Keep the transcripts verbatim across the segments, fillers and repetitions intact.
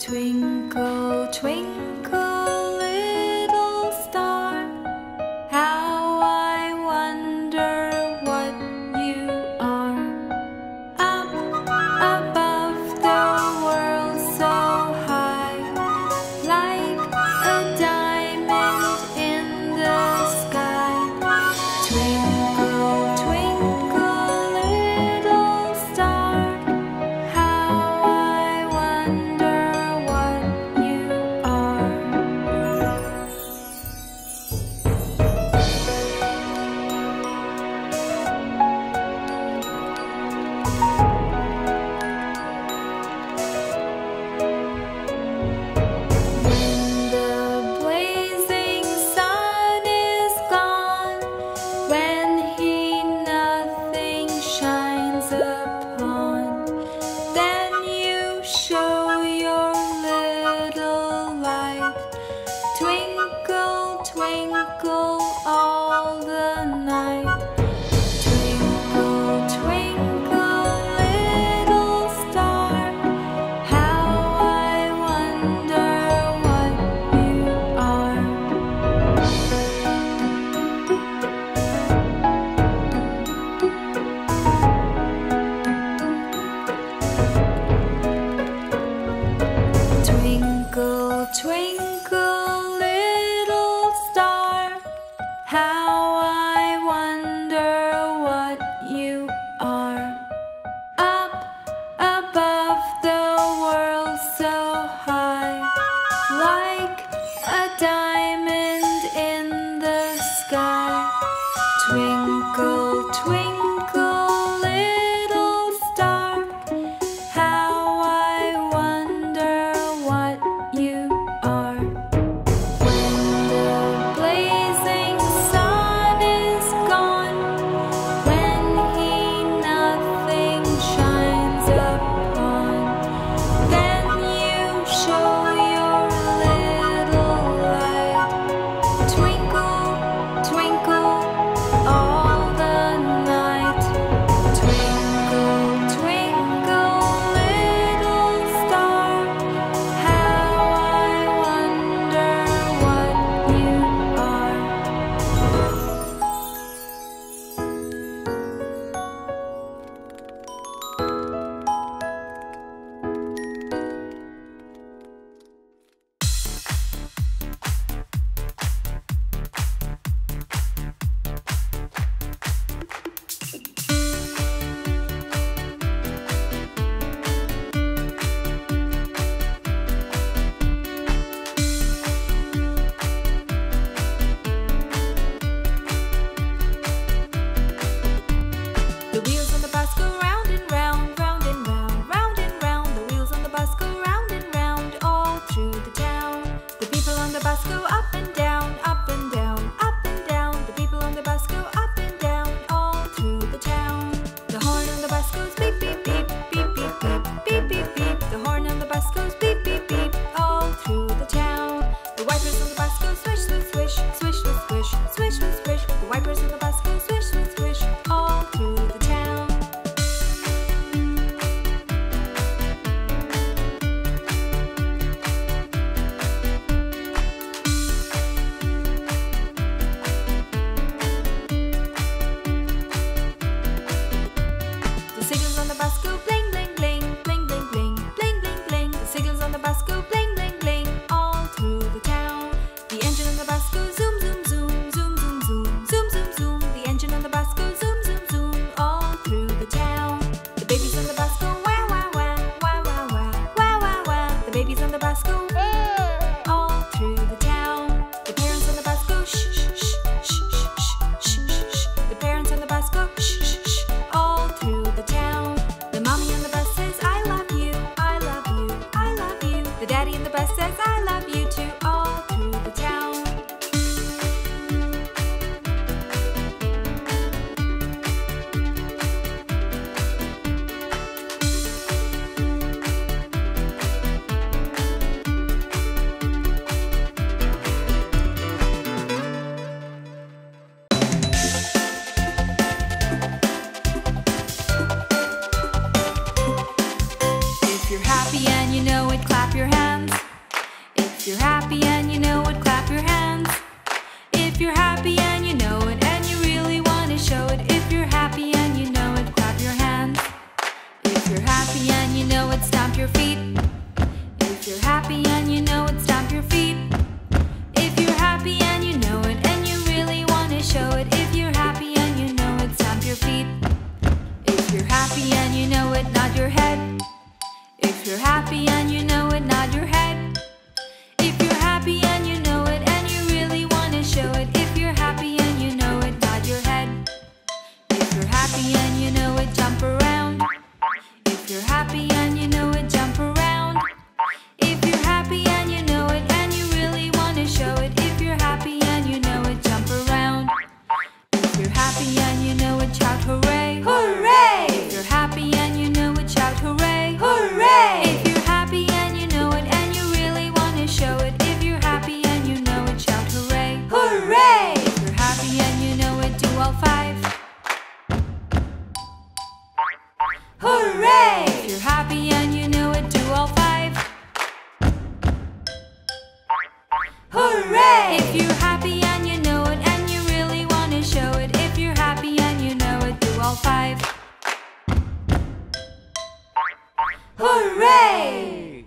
Twinkle, twinkle, little star, how I wonder what you are. Up above the world so high, like a diamond in the sky. Twinkle, twinkle, little star, how I wonder what you are. teeth. If you're happy and you know it, nod your head. If you're happy and you know it, nod your head. If you're happy and you know it and you really want to show it. If you're happy and you know it, nod your head. If you're happy and you know it, jump around. If you're happy and you know it, jump around. If you're happy and you know it and you really want to show it. If you're happy and you know it, jump around. If you're happy and you know it, shout hooray! Hooray! If you're happy and you know it, shout hooray! Hooray! If you're happy and you know it and you really want to show it. If you're happy and you know it, shout hooray! Hooray! If you're happy and you know it, do all five. Hooray! If you're happy and you know it, do all five. Hooray! If you're happy and you know it and you really want to show it. If you're happy and you know it, do all five. Hooray!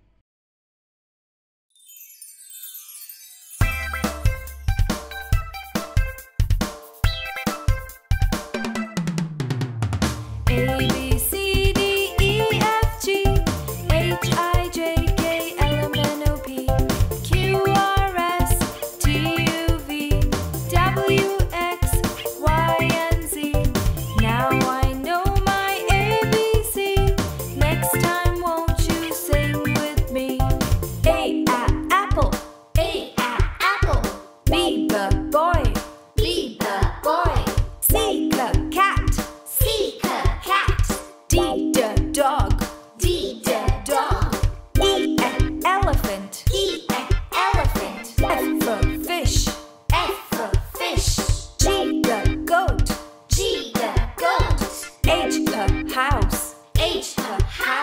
A, B, C, D, E, F, G, H, I, J, K, L, M, N, O, P, Q, R, S, T, U, V, W, X, Y, and Z. Now I know my A B C. Next time won't you sing with me? A, a, apple. A, a, apple. B, the boy. B, the boy. C, the cat. C, the cat. D, the dog. D, the dog. E, an elephant. E, an elephant. F for fish. F for fish. G, the goat. G, the goat. H, the house. H, the house.